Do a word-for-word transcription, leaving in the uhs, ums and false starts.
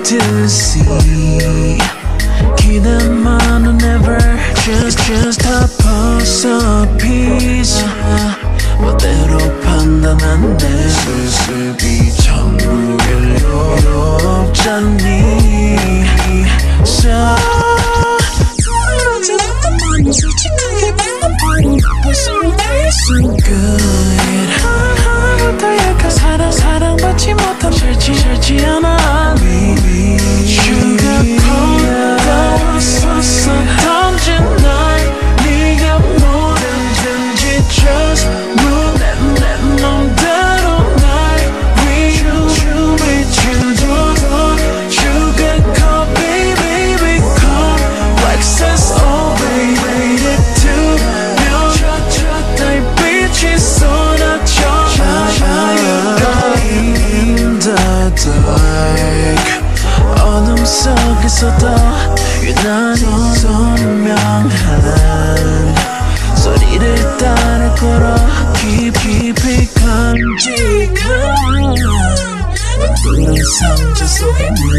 to see. 기대만은 never just just a puzzle piece. 멋대로 판단한대. 슬슬비 천국일 요 없잖니. So 솔직하게 바라보니 벌써 so good. 하루부터 약간 사랑 사랑받지 못한 싫지 싫지 않아. Sugarcoat 떠올랐었어 던진 날. 네가 뭐든지 just move 내 맘대로 날 위주위주도. Sugarcoat baby become Lexus overrated to 명 달빛이 쏟아져. In the dark 어둠 속에서도 유난히 선명한 소리를 따라 걸어 깊이 깊이 간직한 푸른 상자 속에